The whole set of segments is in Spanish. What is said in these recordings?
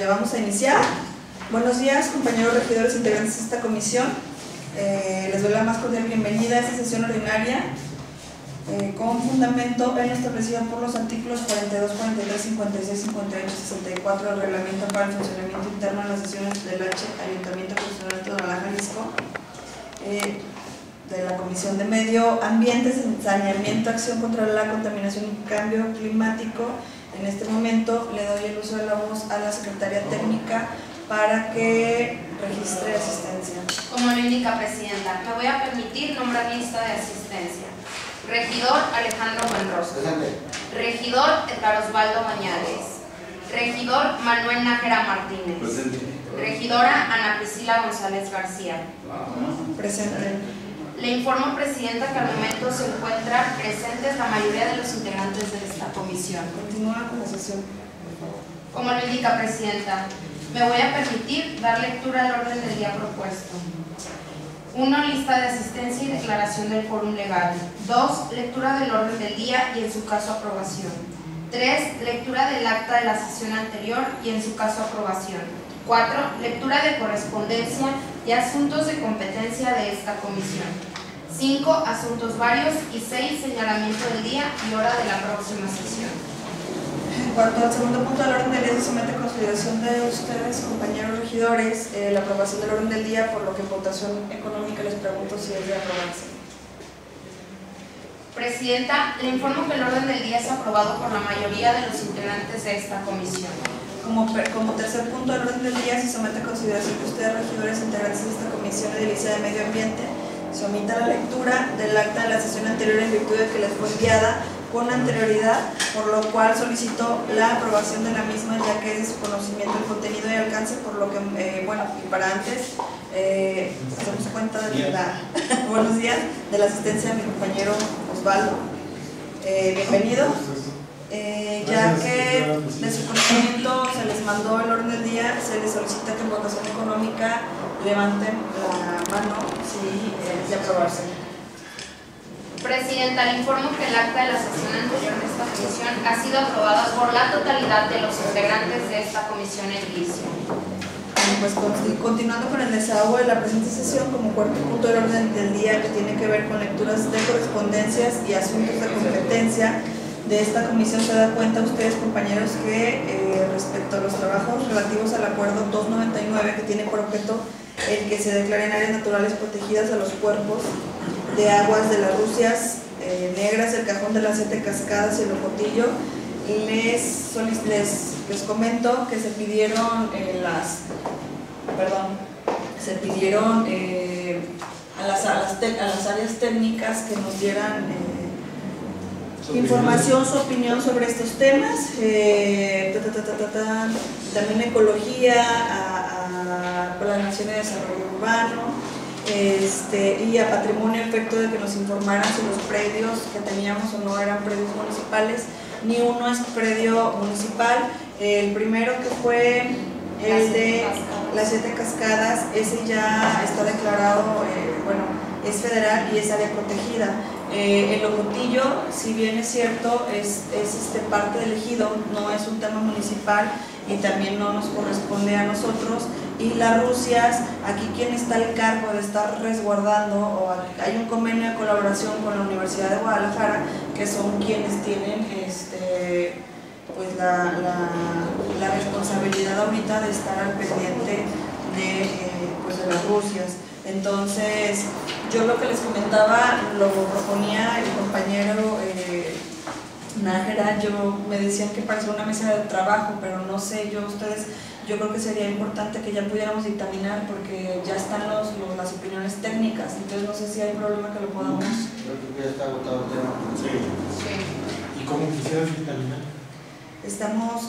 ya vamos a iniciar. Buenos días, compañeros regidores integrantes de esta comisión. Les doy la más cordial bienvenida a esta sesión ordinaria con fundamento en lo establecido por los artículos 42, 43, 56, 58 y 64 del reglamento para el funcionamiento interno de las sesiones del Ayuntamiento Constitucional de Tonalá, Jalisco, de la Comisión de Medio Ambiente, Saneamiento, Acción contra la Contaminación y Cambio Climático. En este momento le doy el uso de la voz a la Secretaria Técnica para que registre asistencia. Como lo indica Presidenta, me voy a permitir nombrar lista de asistencia. Regidor Alejandro Buenrostro. Regidor Edgar Osvaldo Bañales. Regidor Manuel Nájera Martínez. Presente. Regidora Ana Priscila González García. Presente. Le informo, Presidenta, que al momento se encuentran presentes la mayoría de los integrantes de esta comisión. Continúa con la sesión. Como lo indica Presidenta, me voy a permitir dar lectura al orden del día propuesto. 1. Lista de asistencia y declaración del quórum legal. 2. Lectura del orden del día y en su caso aprobación. 3. Lectura del acta de la sesión anterior y en su caso aprobación. 4. Lectura de correspondencia y asuntos de competencia de esta comisión. 5. Asuntos varios y 6. Señalamiento del día y hora de la próxima sesión. En cuanto al segundo punto del orden del día, se somete a consideración de ustedes, compañeros regidores, la aprobación del orden del día, por lo que en votación económica les pregunto si es de aprobarse. Presidenta, le informo que el orden del día es aprobado por la mayoría de los integrantes de esta comisión. Como tercer punto del orden del día, se somete a consideración que ustedes, regidores integrantes de esta comisión edilicia de Medio Ambiente, se omita la lectura del acta de la sesión anterior en virtud de que les fue enviada con anterioridad, por lo cual solicito la aprobación de la misma, ya que es de su conocimiento el contenido y alcance, por lo que, bueno, y para antes, hacemos cuenta de la buenos días, de la asistencia de mi compañero Osvaldo. Bienvenido. Ya que de su conocimiento se les mandó el orden del día, se les solicita que en votación económica levanten la mano si es de aprobarse. Presidenta, le informo que el acta de la sesión anterior de esta comisión ha sido aprobada por la totalidad de los integrantes de esta comisión edilicia. Pues continuando con el desahogo de la presente sesión, como cuarto punto del orden del día, que tiene que ver con lecturas de correspondencias y asuntos de competencia de esta comisión, se da cuenta ustedes, compañeros, que respecto a los trabajos relativos al acuerdo 299, que tiene por objeto el que se declaren áreas naturales protegidas a los cuerpos de aguas de las Rusias Negras, el Cajón de las Siete Cascadas y el Ocotillo, les comento que se pidieron a las áreas técnicas que nos dieran información, su opinión sobre estos temas, también ecología, a planación de desarrollo urbano, y a patrimonio, efecto de que nos informaran si los predios que teníamos o no eran predios municipales. Ni uno es predio municipal. El primero, que fue el de las Siete Cascadas, ese ya está declarado, bueno, es federal y es área protegida. El Ocotillo, si bien es cierto, es parte del ejido, no es un tema municipal y también no nos corresponde a nosotros. Y las Rusias, aquí quien está al cargo de estar resguardando, o hay un convenio de colaboración con la Universidad de Guadalajara, que son quienes tienen pues la responsabilidad ahorita de estar al pendiente pues de las Rusias. Entonces, yo lo que les comentaba lo proponía el compañero Nájera. Me decían que parecía una mesa de trabajo, pero no sé, yo creo que sería importante que ya pudiéramos dictaminar, porque ya están las opiniones técnicas, entonces no sé si hay problema que lo podamos. Creo que ya está agotado el tema. Sí. ¿Y cómo quisieras dictaminar? Estamos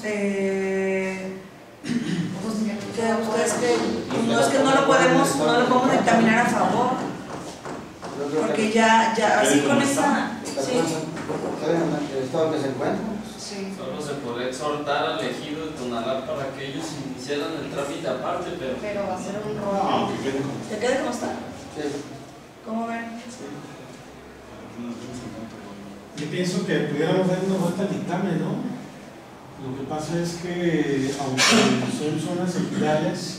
ustedes que no es que no lo podemos dictaminar a favor, porque ya así con esa ¿Saben el estado que se encuentra? sí. Solo se puede exhortar al ejido de Tonalá para que ellos iniciaran el trámite aparte, Pero va a ser un No, rollo. que quede como ¿Te queda como está? Sí. ¿Cómo ven? Yo pienso que pudiéramos dar una vuelta al dictamen, ¿no? Lo que pasa es que, aunque son zonas ejidales,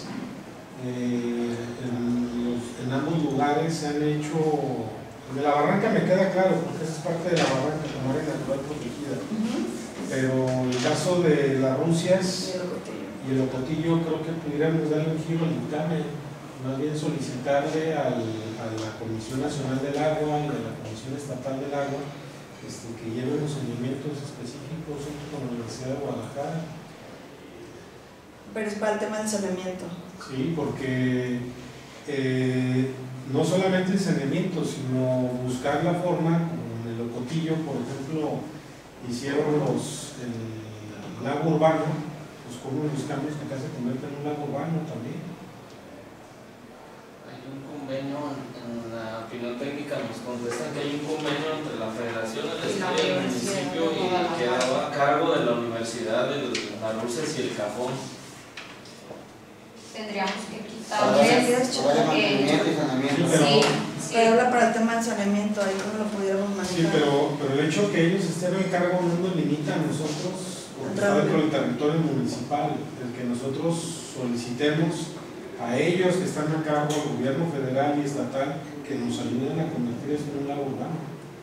en ambos lugares se han hecho. De la barranca me queda claro, porque esa es parte de la barranca como área natural protegida. Pero en el caso de las Rusias y el Ocotillo, creo que pudiéramos darle un giro al dictamen, más bien solicitarle a la Comisión Nacional del Agua y a la Comisión Estatal del Agua que lleven los seguimientos específicos junto con la Universidad de Guadalajara. Pero es para el tema del saneamiento. Sí, porque no solamente el saneamiento, sino buscar la forma, como en el Ocotillo, por ejemplo, hicieron el lago urbano, pues cómo buscamos que acá se convierta en un lago urbano también. Hay un convenio, en la opinión técnica nos contestan que hay un convenio entre la Federación del Estado y el municipio y quedaba a cargo de la Universidad de las Rusias y el Cajón. Tendríamos que Para quitarle mantenimiento y saneamiento. sí, Pero habla para el tema del saneamiento, ahí cómo lo pudiéramos manejar. Sí, pero el hecho que ellos estén en cargo no nos limita a nosotros, porque está dentro del territorio municipal, el que nosotros solicitemos a ellos que están a cargo, al gobierno federal y estatal, que nos ayuden a convertir esto en un lago urbano.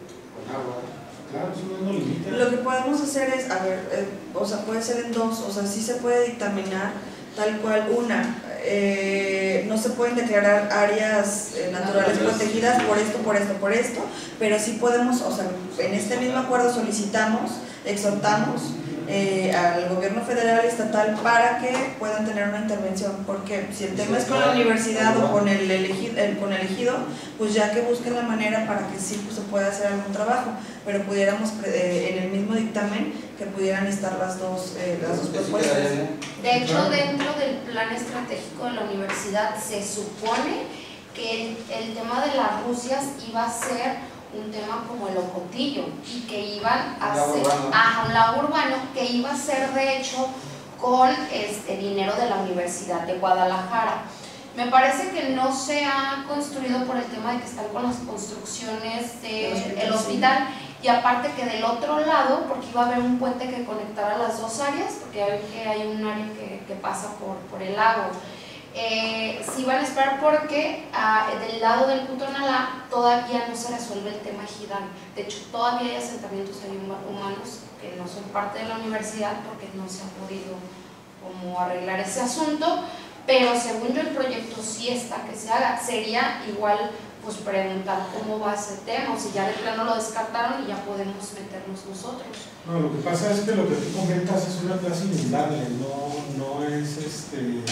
Claro, eso no nos limita. Lo que podemos hacer es, a ver, o sea, puede ser en dos, o sea, sí se puede dictaminar tal cual. Una, no se pueden declarar áreas naturales protegidas por esto, pero sí podemos, o sea, en este mismo acuerdo solicitamos, exhortamos al gobierno federal y estatal para que puedan tener una intervención, porque si el tema es con la universidad o con el ejido, pues ya que busquen la manera para que sí pues, se pueda hacer algún trabajo, pero pudiéramos en el mismo dictamen que pudieran estar las dos propuestas. De hecho, dentro del plan estratégico de la universidad se supone que el tema de las Rusias iba a ser un tema como el Ocotillo y que iban a ser un lago urbano que iba a ser de hecho con dinero de la Universidad de Guadalajara. Me parece que no se ha construido por el tema de que están con las construcciones del hospital y aparte que del otro lado, porque iba a haber un puente que conectara las dos áreas, porque hay un área que pasa por el lago. Sí van a esperar porque del lado del Cutonalá todavía no se resuelve el tema ejidal. De hecho, todavía hay asentamientos humanos que no son parte de la universidad porque no se ha podido como arreglar ese asunto, pero según yo el proyecto sí está que se haga. Sería igual pues preguntar cómo va ese tema, o si ya de plano lo descartaron y ya podemos meternos nosotros. No, lo que pasa es que lo que tú comentas es una plaza inundable, no es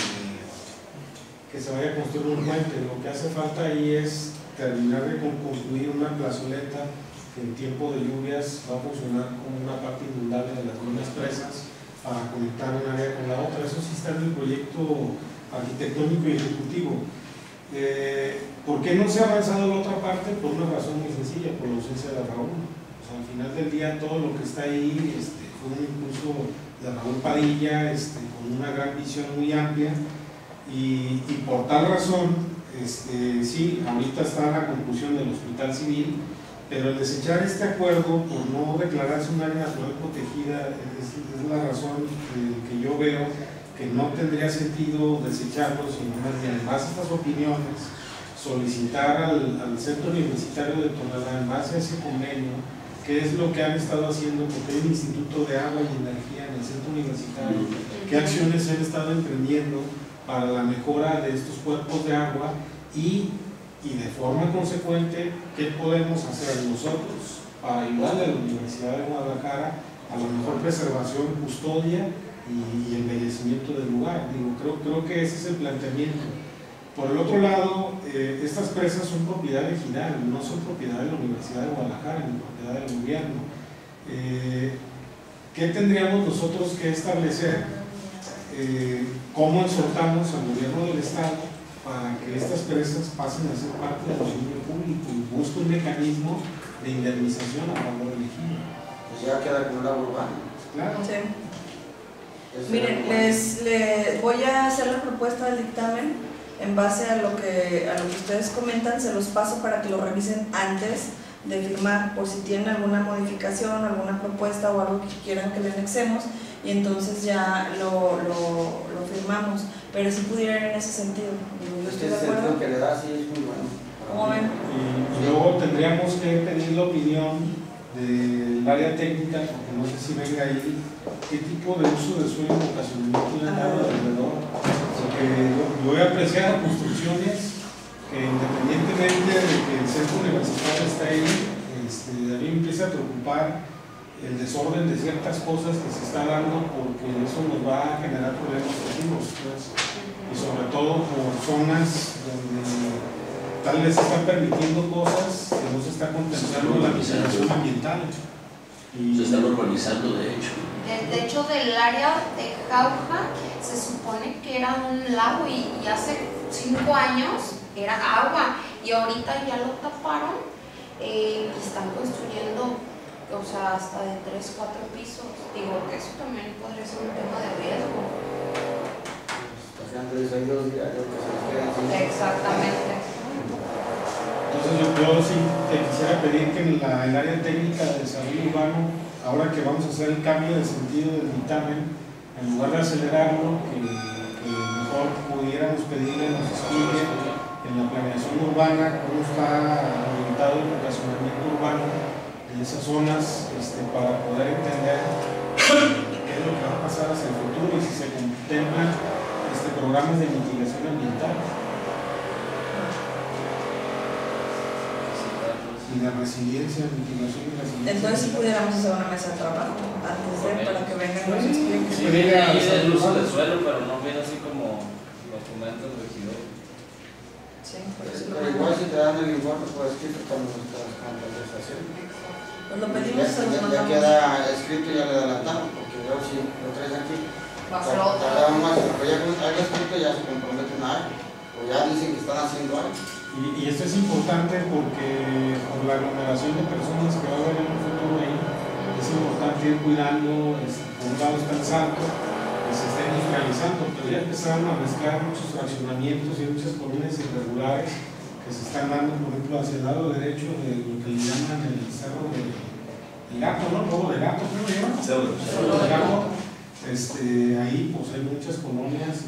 que se vaya a construir un puente. Lo que hace falta ahí es terminar de construir una plazoleta que en tiempo de lluvias va a funcionar como una parte inundable de las mismas presas para conectar un área con la otra. Eso sí está en el proyecto arquitectónico y ejecutivo. ¿Por qué no se ha avanzado la otra parte? Por una razón muy sencilla, por la ausencia de Raúl. O sea, al final del día todo lo que está ahí fue un impulso de Raúl Padilla, con una gran visión muy amplia. Y por tal razón, sí, ahorita está la conclusión del Hospital Civil, pero el desechar este acuerdo por no declararse un área natural protegida es la razón que yo veo que no tendría sentido desecharlo, sino más bien en base a estas opiniones, solicitar al Centro Universitario de Tonalá, en base a ese convenio, qué es lo que han estado haciendo, porque hay un Instituto de Agua y Energía en el Centro Universitario, qué acciones se han estado emprendiendo para la mejora de estos cuerpos de agua y de forma consecuente, ¿qué podemos hacer nosotros para ayudarle a la Universidad de Guadalajara a la mejor preservación, custodia y embellecimiento del lugar? Creo que ese es el planteamiento. Por el otro lado, estas presas son propiedad ejidal, no son propiedad de la Universidad de Guadalajara ni propiedad del gobierno. ¿Qué tendríamos nosotros que establecer? ¿Cómo exhortamos al gobierno del estado para que estas presas pasen a ser parte del dominio público y busque un mecanismo de indemnización a favor del ejido? Pues ya queda como un lago urbano. Claro. Sí. Miren, les voy a hacer la propuesta del dictamen en base a lo que ustedes comentan, se los paso para que lo revisen antes de firmar, por si tienen alguna modificación, alguna propuesta o algo que quieran que le anexemos, y entonces ya lo firmamos, pero si pudiera ir en ese sentido. Yo estoy de acuerdo. que le da sí es muy bueno. ¿Cómo ven? Y luego tendríamos que pedir la opinión del área técnica, porque no sé si venga ahí, qué tipo de uso de suelo vocacionamiento le han dado alrededor. Porque yo he apreciado construcciones que independientemente de que el centro universitario está ahí, a mí me empieza a preocupar el desorden de ciertas cosas que se está dando, porque eso nos va a generar problemas futuros, pues, y sobre todo por zonas donde tal vez se están permitiendo cosas que no se está contemplando la mitigación ambiental. Se está normalizando, de hecho. De hecho, del área de Jauja se supone que era un lago y hace 5 años era agua y ahorita ya lo taparon y están construyendo, o sea, hasta de 3, 4 pisos. Digo que eso también podría ser un tema de riesgo. Exactamente. Entonces yo sí te quisiera pedir que en el área técnica de desarrollo urbano, ahora que vamos a hacer el cambio de sentido del dictamen, en lugar de acelerarlo, que mejor pudiéramos pedirle, nos explique en la planeación urbana cómo está orientado el vocacionamiento urbano en esas zonas, para poder entender qué es lo que va a pasar hacia el futuro y si se contemplan programas de mitigación ambiental y de resiliencia, mitigación y resiliencia. Entonces si pudiéramos hacer una mesa de trabajo antes de, para que vengan y nos expliquen. Sí, viene ahí el uso del suelo, pero no viene así como lo comenta el regidor. Sí, por eso Pero igual si te dan el informe por escrito con nuestras contestaciones. pues lo pedimos, se los Ya mandamos. queda escrito y ya le adelantamos, porque yo si lo traes aquí, Va a ser otra. tardamos más, pero ya con algo escrito ya se comprometen a algo, o ya dicen que están haciendo algo. Y esto es importante porque por la aglomeración de personas que va a haber en un futuro ahí, es importante ir cuidando, por un lado está el salto, que se está industrializando, pero ya empezaron a mezclar muchos fraccionamientos y muchas colonias irregulares que se están dando, por ejemplo, hacia el lado derecho de lo que le llaman el cerro del gato, ¿no? Lobo de gato, ¿cómo le llaman? Cerro del gato. Ahí pues hay muchas colonias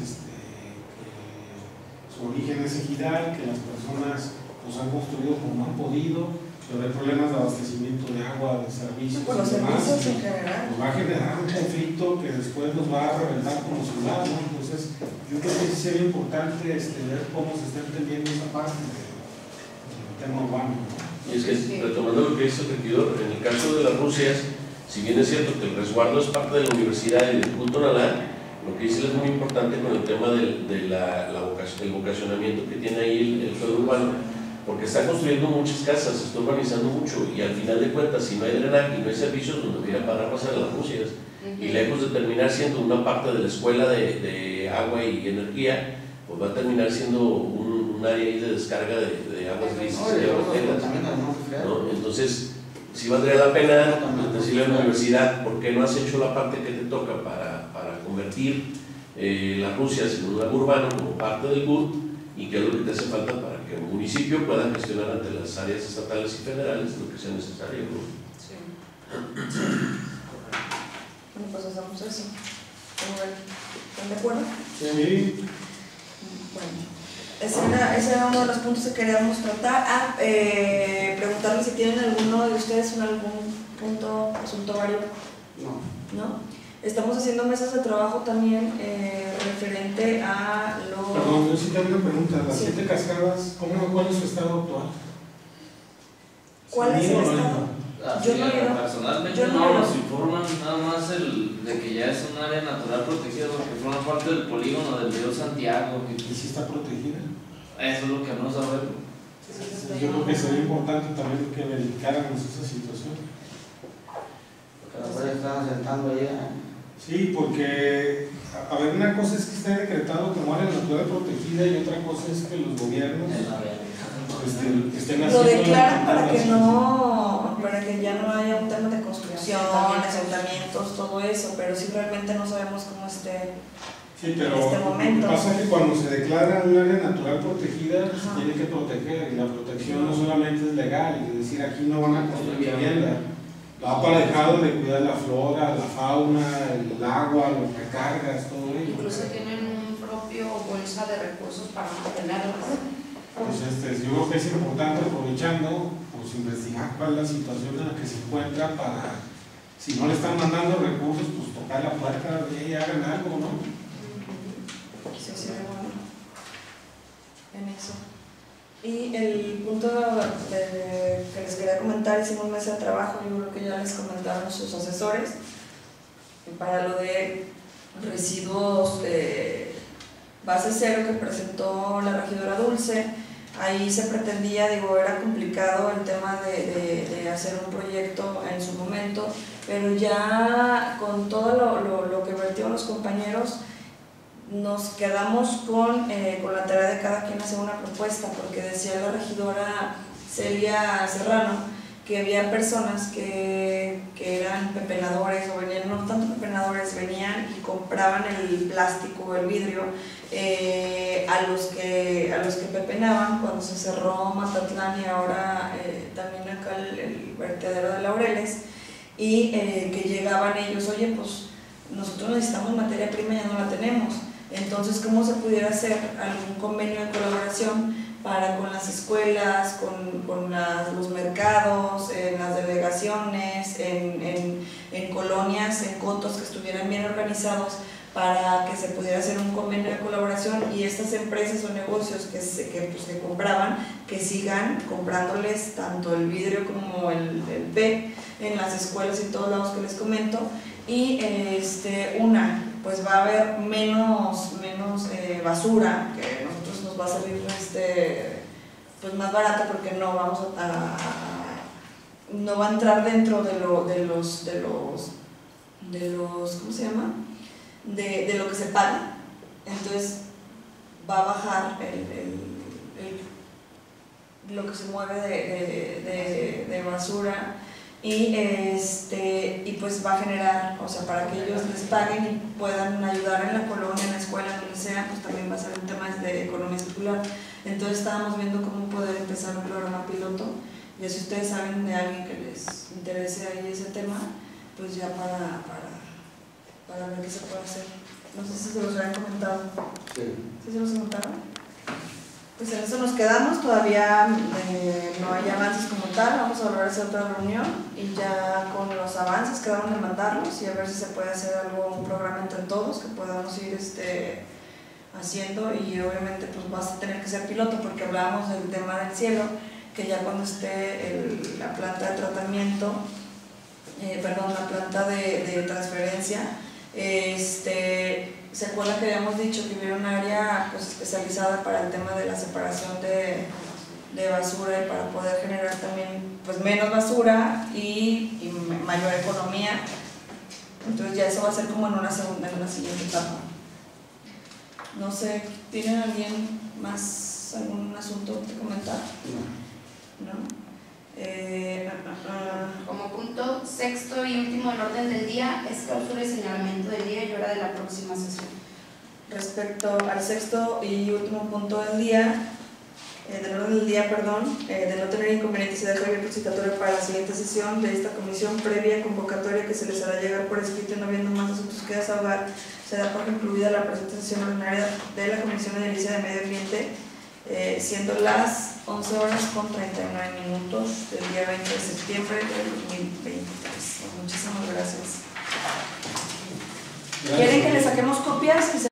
su origen es ejidal, que las personas pues han construido como han podido, pero hay problemas de abastecimiento de agua, de servicios Por los y demás, servicios en y general. nos va a generar un conflicto que después nos va a reventar como ciudad, ¿no? Entonces yo creo que sí sería importante ver cómo se está entendiendo esa parte del tema urbano, ¿no? Y es que, retomando lo que dice el regidor, en el caso de las Rusias, si bien es cierto que el resguardo es parte de la universidad y del culto Tonalá, lo que dice es muy importante con el tema del vocacionamiento que tiene ahí el suelo urbano, porque está construyendo muchas casas, se está urbanizando mucho y al final de cuentas, si no hay drenaje y no hay servicios, donde voy a parar a pasar a las Rusias. Y lejos de terminar siendo una parte de la escuela de agua y energía, pues va a terminar siendo un área ahí de descarga de aguas grises y aguas negras, ¿no? Entonces, si valdría la pena decirle a la universidad, ¿por qué no has hecho la parte que te toca para convertir las Rusias en un lago urbano como parte del GUT? ¿Y qué es lo que te hace falta para que el municipio pueda gestionar ante las áreas estatales y federales lo que sea necesario, ¿no? Sí. Bueno, pues hacemos eso. ¿Están de acuerdo? Sí. Bueno, ese era uno de los puntos que queríamos tratar. Preguntarle si tienen alguno de ustedes algún punto asuntorio. ¿No? Estamos haciendo mesas de trabajo también referente a los... Perdón, yo sí tengo una pregunta. Las Sí. 7 cascadas, ¿cuál es su estado actual? ¿Cuál es el ¿Sí o no? estado? Así, Yo no he ido. personalmente Yo no no he ido. nos informan nada más de que ya es un área natural protegida porque forma parte del polígono del río Santiago. ¿Y si está protegida? Eso es lo que no sabemos. Yo creo que sería importante también que verificáramos esa situación. Porque ahora están sentando ahí. Sí, porque, a ver, una cosa es que esté decretado como área natural protegida y otra cosa es que los gobiernos estén haciendo... Lo declaran para que ya no haya un tema de construcción, asentamientos, todo eso, pero sí realmente no sabemos cómo esté Sí, pero en este momento. lo que pasa es que cuando se declara un área natural protegida, se Ajá. tiene que proteger, y la protección no solamente es legal, es decir, aquí no van a construir vivienda, va aparejado de cuidar la flora, la fauna, el agua, los recargas, todo ello. Incluso tienen un propio bolsa de recursos para mantenerlos. Pues yo creo que es importante, aprovechando, pues investigar cuál es la situación en la que se encuentra para, si no le están mandando recursos, pues tocar la puerta y hagan algo, ¿no? Sí, sí, bueno, en eso. Y el punto que les quería comentar, hicimos mesa de trabajo, yo creo que ya les comentaron sus asesores, para lo de residuos base cero que presentó la regidora Dulce. Ahí se pretendía, digo, era complicado el tema de hacer un proyecto en su momento, pero ya con todo lo que vertieron los compañeros, nos quedamos con la tarea de cada quien hacer una propuesta, porque decía la regidora Celia Serrano que había personas que eran pepenadores, o venían, no tanto pepenadores, venían y compraban el plástico o el vidrio a los que pepenaban cuando se cerró Matatlán y ahora también acá el vertedero de Laureles, y que llegaban ellos, oye, pues nosotros necesitamos materia prima y ya no la tenemos. Entonces, ¿cómo se pudiera hacer algún convenio de colaboración para con las escuelas, con los mercados, en las delegaciones, en colonias, en cotos que estuvieran bien organizados, para que se pudiera hacer un convenio de colaboración y estas empresas o negocios que compraban, que sigan comprándoles tanto el vidrio como el PET en las escuelas y todos lados que les comento? Y pues va a haber menos basura, que a nosotros nos va a salir pues más barata, porque no vamos no va a entrar dentro de los ¿cómo se llama? De lo que se paga. Entonces va a bajar lo que se mueve de basura. Y pues va a generar, o sea, para que ellos les paguen y puedan ayudar en la colonia, en la escuela, donde sea, pues también va a ser un tema de economía circular. Entonces estábamos viendo cómo poder empezar un programa piloto, y si ustedes saben de alguien que les interese ahí ese tema, pues ya para ver qué se puede hacer. No sé si se los habían comentado. Sí. ¿Sí se los comentaron? Pues en eso nos quedamos, todavía no hay avances como tal, vamos a volver a hacer otra reunión y ya con los avances quedaron de mandarlos y a ver si se puede hacer un programa entre todos que podamos ir haciendo, y obviamente pues vas a tener que ser piloto, porque hablábamos del tema del cielo, que ya cuando esté la planta de tratamiento, la planta de transferencia, ¿se acuerdan que habíamos dicho que hubiera un área pues especializada para el tema de la separación de basura y para poder generar también pues menos basura y mayor economía? Entonces ya eso va a ser como en una siguiente etapa. No sé, ¿tienen alguien más algún asunto que comentar? ¿No? Como punto sexto y último del orden del día es clausura y señalamiento del día y hora de la próxima sesión. Respecto al sexto y último punto del día, del orden del día, de no tener inconvenientes y dejar abierto citatorio para la siguiente sesión de esta comisión, previa convocatoria que se les hará llegar por escrito y no habiendo más asuntos que desahogar, se da por concluida la presente sesión ordinaria de la Comisión Edilicia de Medio Ambiente, siendo las 11 horas con 39 minutos del día 20 de septiembre del 2023. Muchísimas gracias. ¿Quieren que le saquemos copias?